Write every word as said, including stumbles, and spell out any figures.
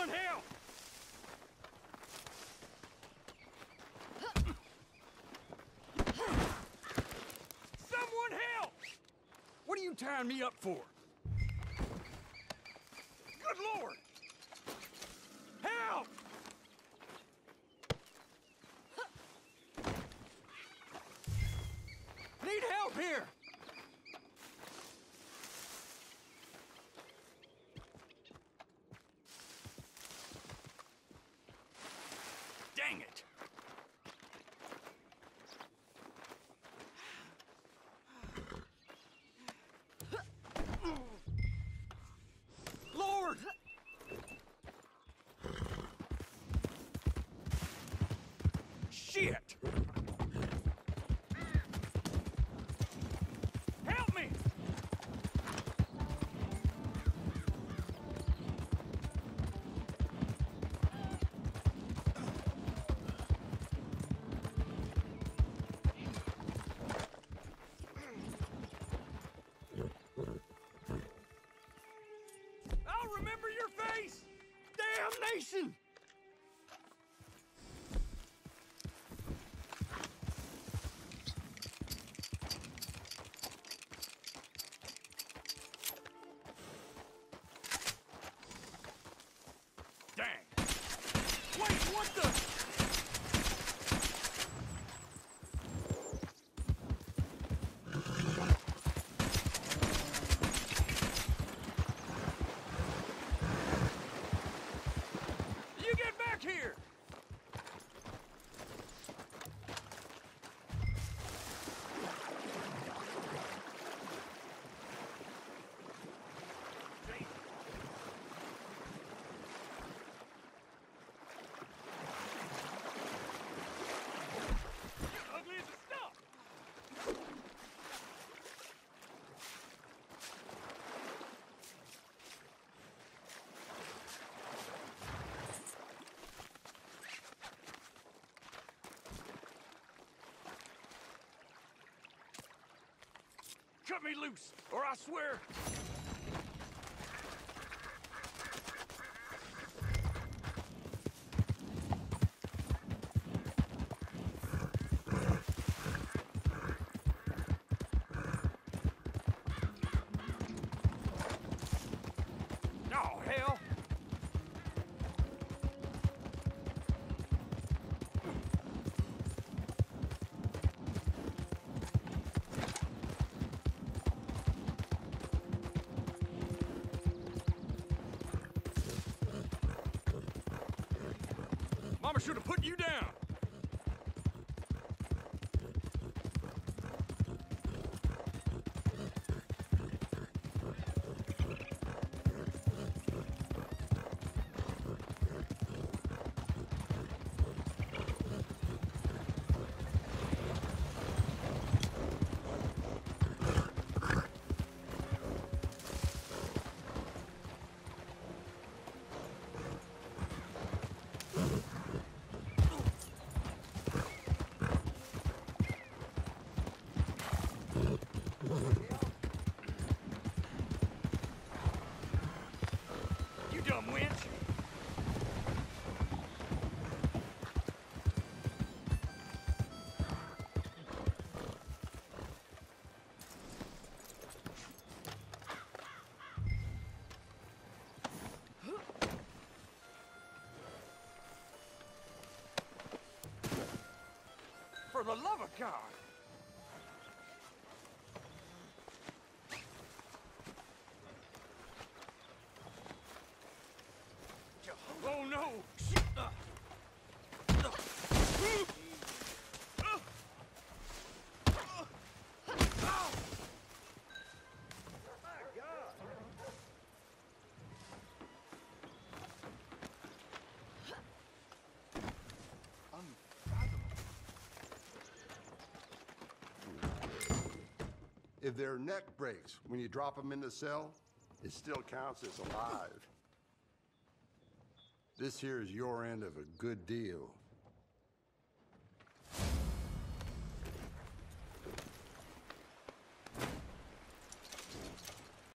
Someone help! Someone help! What are you tying me up for? Good Lord! Help! Need help here! Dang it! Lord! Shit! Help me! I'll remember your face! Damnation! Dang. Wait, what the? You get back here! You're ugly as a stump! Cut me loose, or I swear... Oh, hell! Mama should have put you down! You dumb wench! For the love of God! Oh no! Shit! Uh. Uh. Uh. Uh. My God! If their neck breaks when you drop them in the cell, it still counts as alive. This here is your end of a good deal.